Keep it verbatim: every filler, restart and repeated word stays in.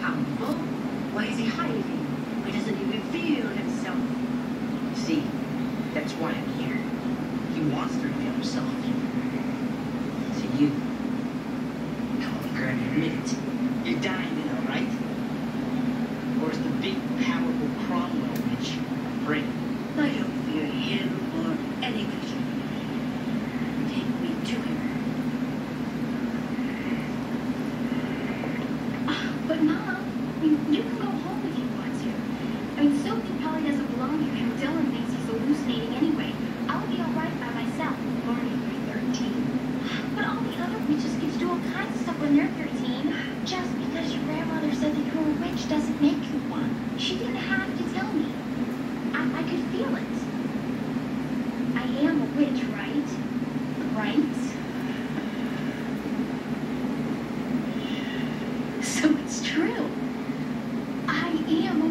accountable? Why is he hiding? Why doesn't he reveal himself? See, that's why I'm here. He wants to reveal himself. To you. Come on, girl, admit it. You're dying to know, right? Or is the big, powerful Cromwell witch afraid? I don't fear him or any creature. Take me to him. Uh, but Mom, I mean, you can go home if you want to. I mean, Sophie probably doesn't belong here, and Dylan thinks he's hallucinating anyway. I'll be all right by myself. Barney, you're thirteen. But all the other witches get to do all kinds of stuff when they're thirteen. Just because your grandmother said that you were a witch doesn't make you one. She didn't have to tell me. I, I could feel it. I am a witch, right? Right? So it's true. I am